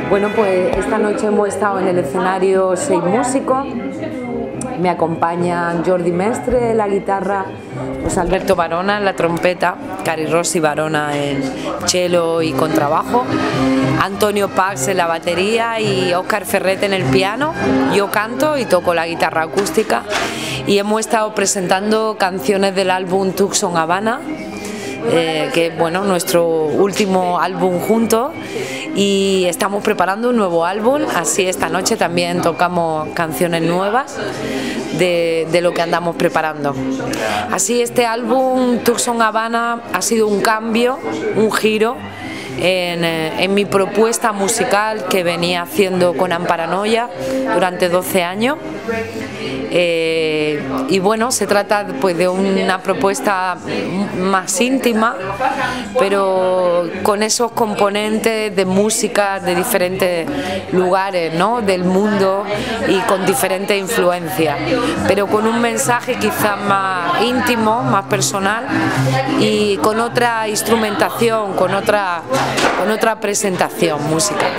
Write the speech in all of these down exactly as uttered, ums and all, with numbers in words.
Bueno, pues esta noche hemos estado en el escenario seis músicos. Me acompañan Jordi Mestre en la guitarra, José Alberto Barona en la trompeta, Cari Rossi Barona en cello y contrabajo, Antonio Pax en la batería y Óscar Ferret en el piano. Yo canto y toco la guitarra acústica y hemos estado presentando canciones del álbum Tucson Habana, eh, que es bueno, nuestro último álbum juntos, y estamos preparando un nuevo álbum, así esta noche también tocamos canciones nuevas de, de lo que andamos preparando. Así este álbum Tucson Habana ha sido un cambio, un giro en, en mi propuesta musical que venía haciendo con Amparanoia durante doce años. Eh, y bueno, se trata pues de una propuesta más íntima, pero con esos componentes de música de diferentes lugares, ¿no?, del mundo, y con diferentes influencias, pero con un mensaje quizás más íntimo, más personal, y con otra instrumentación, con otra, con otra presentación musical.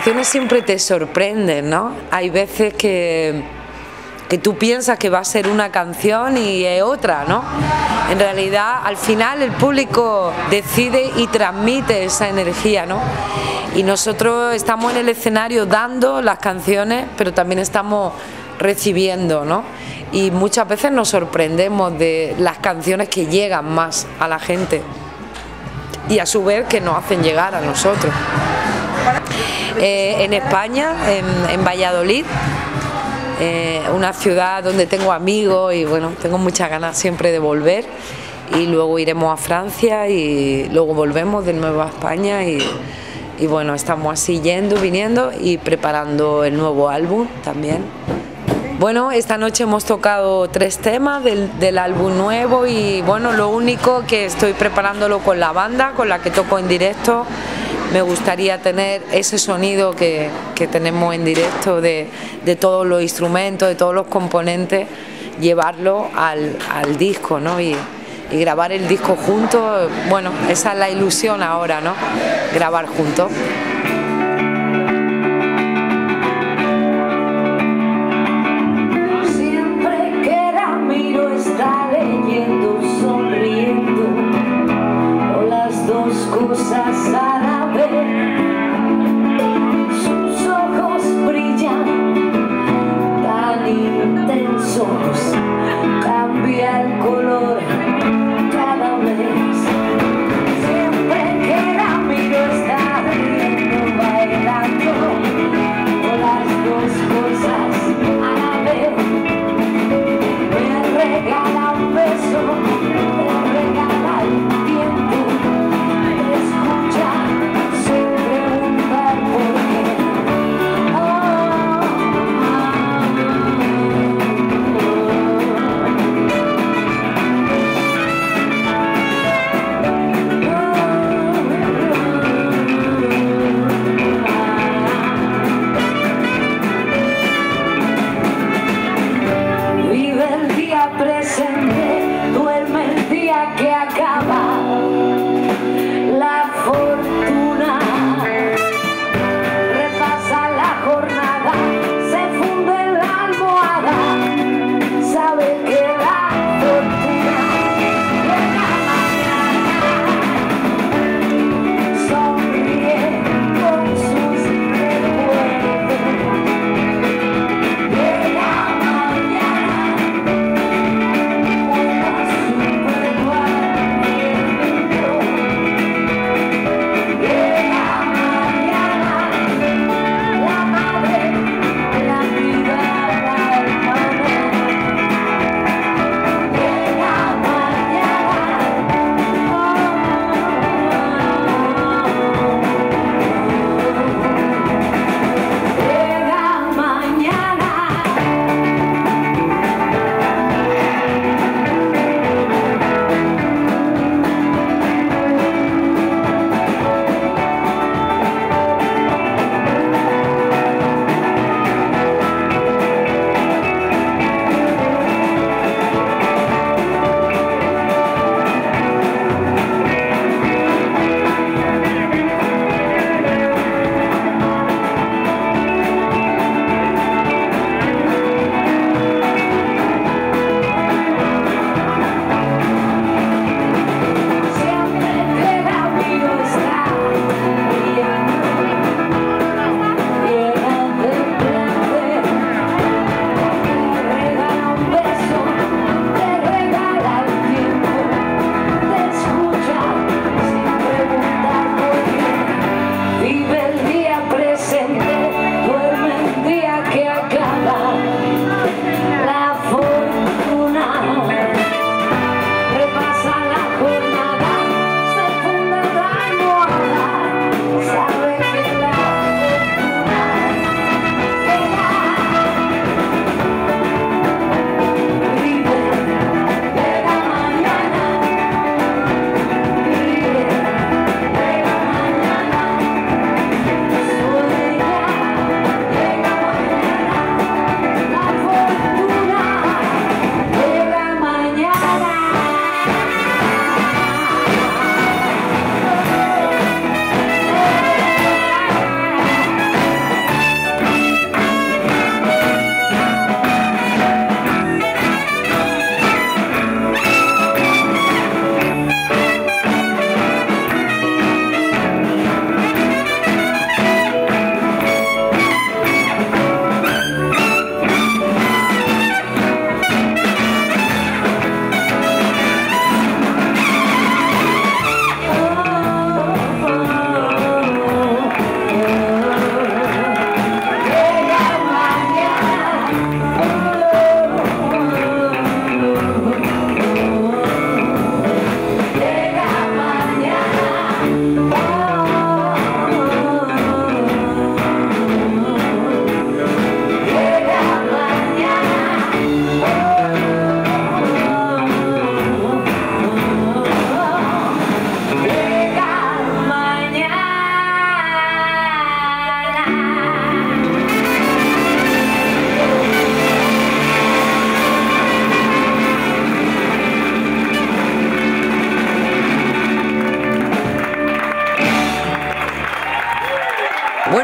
canciones siempre te sorprenden, ¿no? Hay veces que, que tú piensas que va a ser una canción y es otra, ¿no? En realidad, al final el público decide y transmite esa energía, ¿no? Y nosotros estamos en el escenario dando las canciones, pero también estamos recibiendo, ¿no? Y muchas veces nos sorprendemos de las canciones que llegan más a la gente y a su vez que nos hacen llegar a nosotros. Eh, en España, en, en Valladolid, eh, una ciudad donde tengo amigos y bueno, tengo muchas ganas siempre de volver, y luego iremos a Francia y luego volvemos de nuevo a España y, y bueno, estamos así yendo, viniendo y preparando el nuevo álbum también. Bueno, esta noche hemos tocado tres temas del, del álbum nuevo y bueno, lo único que estoy preparándolo con la banda, con la que toco en directo. Me gustaría tener ese sonido que, que tenemos en directo de, de todos los instrumentos, de todos los componentes, llevarlo al, al disco, ¿no? Y, y grabar el disco juntos, bueno, esa es la ilusión ahora, ¿no? Grabar juntos. Está leyendo, sonriendo, o las dos cosas a la vez. Sus ojos brillan tan intensos, cambia el color cada vez. Siempre que la miro está riendo.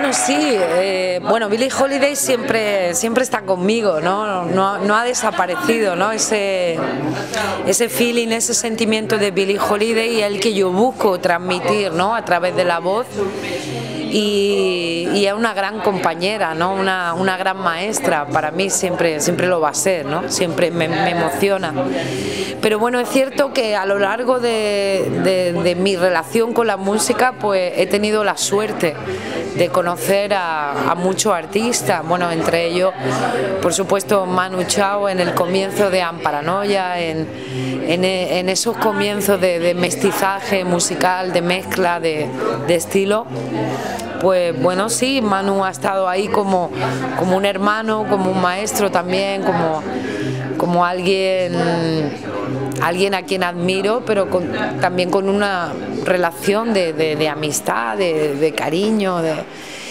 Bueno, sí, eh, bueno, Billie Holiday siempre, siempre está conmigo, ¿no? No, no ha desaparecido, ¿no? Ese, ese feeling, ese sentimiento de Billie Holiday, el que yo busco transmitir, ¿no? A través de la voz. Y, y es una gran compañera, ¿no? una, una gran maestra, para mí siempre, siempre lo va a ser, ¿no? Siempre me, me emociona. Pero bueno, es cierto que a lo largo de, de, de mi relación con la música, pues he tenido la suerte de conocer a, a muchos artistas, bueno, entre ellos, por supuesto, Manu Chao en el comienzo de Amparanoia, en, en, en esos comienzos de, de mestizaje musical, de mezcla, de, de estilo. Pues bueno, sí, Manu ha estado ahí como, como un hermano, como un maestro también, como, como alguien, alguien a quien admiro, pero con, también con una relación de, de, de amistad, de, de cariño, de,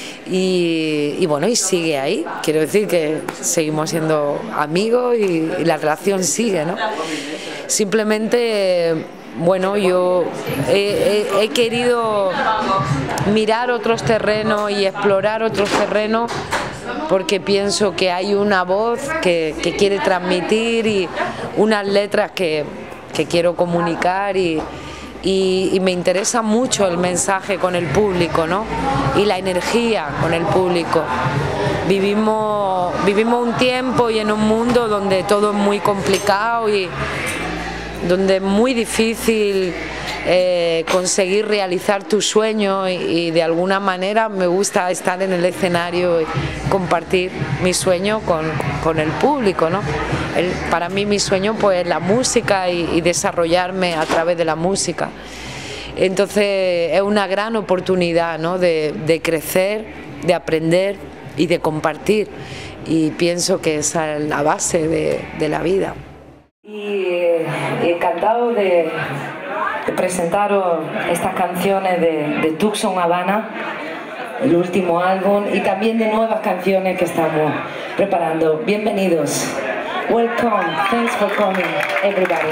y, y bueno, y sigue ahí. Quiero decir que seguimos siendo amigos y, y la relación sigue, ¿no? Simplemente, bueno, yo he, he, he querido mirar otros terrenos y explorar otros terrenos porque pienso que hay una voz que, que quiere transmitir y unas letras que, que quiero comunicar y, y, y me interesa mucho el mensaje con el público, ¿no? Y la energía con el público. Vivimos, vivimos un tiempo y en un mundo donde todo es muy complicado y donde es muy difícil eh, conseguir realizar tus sueños y, y de alguna manera me gusta estar en el escenario y compartir mi sueño con, con el público, ¿no? El, para mí mi sueño pues es la música y, y desarrollarme a través de la música. Entonces es una gran oportunidad, ¿no? de, de crecer, de aprender y de compartir, y pienso que esa es la base de, de la vida. Y eh, encantado de, de presentaros estas canciones de, de Tucson Habana, el último álbum, y también de nuevas canciones que estamos preparando. Bienvenidos. Welcome. Thanks for coming, everybody.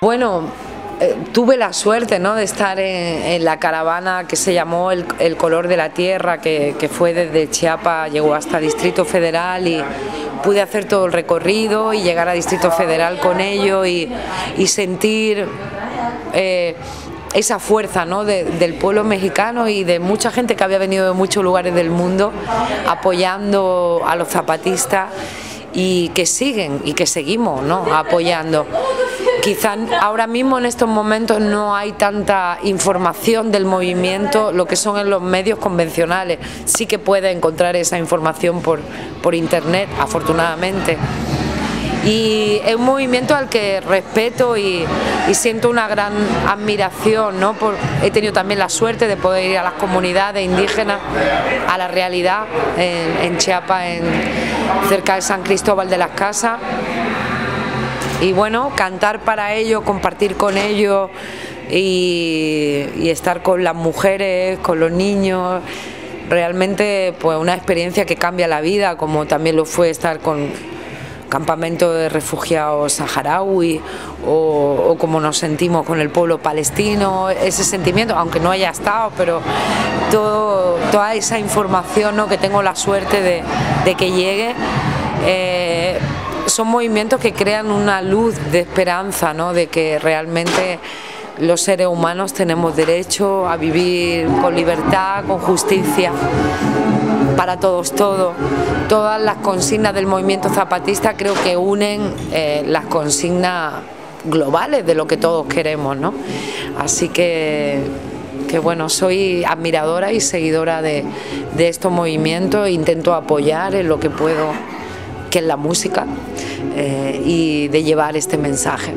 Bueno, eh, tuve la suerte, ¿no?, de estar en, en la caravana que se llamó El, el Color de la Tierra, que, que fue desde Chiapas, llegó hasta Distrito Federal, y pude hacer todo el recorrido y llegar a Distrito Federal con ello y, y sentir eh, esa fuerza, ¿no?, de, del pueblo mexicano y de mucha gente que había venido de muchos lugares del mundo apoyando a los zapatistas, y que siguen y que seguimos, ¿no?, apoyando. Quizá ahora mismo en estos momentos no hay tanta información del movimiento, lo que son en los medios convencionales. Sí que puede encontrar esa información por, por internet, afortunadamente. Y es un movimiento al que respeto y, y siento una gran admiración, ¿no? Por, he tenido también la suerte de poder ir a las comunidades indígenas, a la realidad en, en Chiapas, en, cerca de San Cristóbal de las Casas. Y bueno, cantar para ellos, compartir con ellos y, y estar con las mujeres, con los niños, realmente pues una experiencia que cambia la vida, como también lo fue estar con campamento de refugiados saharaui o, o como nos sentimos con el pueblo palestino, ese sentimiento, aunque no haya estado, pero todo, toda esa información, ¿no?, que tengo la suerte de, de que llegue, eh, son movimientos que crean una luz de esperanza, ¿no?, de que realmente los seres humanos tenemos derecho a vivir con libertad, con justicia, para todos todo. Todas las consignas del movimiento zapatista creo que unen eh, las consignas globales de lo que todos queremos, ¿no? Así que, que bueno, soy admiradora y seguidora de, de estos movimientos e intento apoyar en lo que puedo, que es la música, eh, y de llevar este mensaje.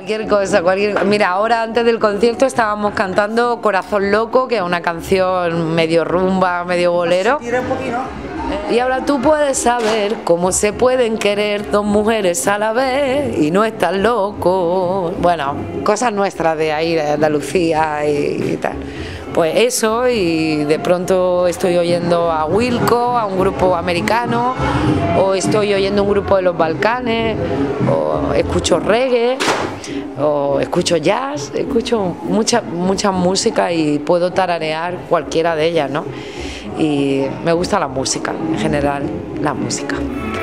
Cualquier cosa, cualquier... Mira, ahora antes del concierto estábamos cantando Corazón Loco, que es una canción medio rumba, medio bolero. Y ahora tú puedes saber cómo se pueden querer dos mujeres a la vez y no estar locos. Bueno, cosas nuestras de ahí, de Andalucía y, y tal. Pues eso, y de pronto estoy oyendo a Wilco, a un grupo americano, o estoy oyendo un grupo de los Balcanes, o escucho reggae, o escucho jazz, escucho mucha, mucha música y puedo tararear cualquiera de ellas, ¿no? Y me gusta la música, en general, la música.